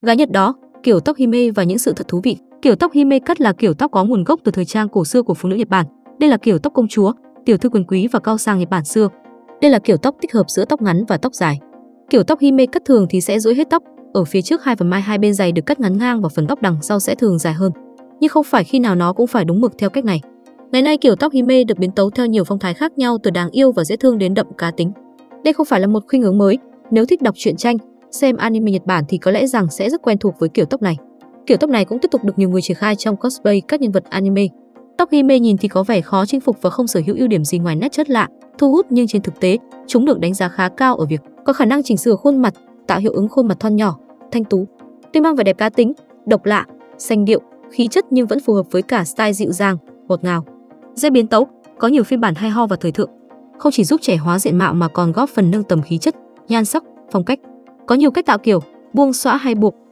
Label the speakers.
Speaker 1: Gái Nhật đó, kiểu tóc hime và những sự thật thú vị. Kiểu tóc hime cut là kiểu tóc có nguồn gốc từ thời trang cổ xưa của phụ nữ Nhật Bản. Đây là kiểu tóc công chúa, tiểu thư quyền quý và cao sang Nhật Bản xưa. Đây là kiểu tóc tích hợp giữa tóc ngắn và tóc dài. Kiểu tóc hime cắt thường thì sẽ duỗi hết tóc, ở phía trước hai phần mai hai bên dày được cắt ngắn ngang và phần tóc đằng sau sẽ thường dài hơn. Nhưng không phải khi nào nó cũng phải đúng mực theo cách này. Ngày nay kiểu tóc hime được biến tấu theo nhiều phong thái khác nhau, từ đáng yêu và dễ thương đến đậm cá tính. Đây không phải là một khuynh hướng mới, nếu thích đọc truyện tranh, xem anime Nhật Bản thì có lẽ rằng sẽ rất quen thuộc với kiểu tóc này. Kiểu tóc này cũng tiếp tục được nhiều người triển khai trong cosplay các nhân vật anime. Tóc hime nhìn thì có vẻ khó chinh phục và không sở hữu ưu điểm gì ngoài nét chất lạ, thu hút, nhưng trên thực tế, chúng được đánh giá khá cao ở việc có khả năng chỉnh sửa khuôn mặt, tạo hiệu ứng khuôn mặt thon nhỏ, thanh tú. Tuy mang vẻ đẹp cá tính, độc lạ, sành điệu, khí chất nhưng vẫn phù hợp với cả style dịu dàng, ngọt ngào. Dễ biến tấu, có nhiều phiên bản hay ho và thời thượng. Không chỉ giúp trẻ hóa diện mạo mà còn góp phần nâng tầm khí chất, nhan sắc, phong cách. Có nhiều cách tạo kiểu, buông xõa hay buộc,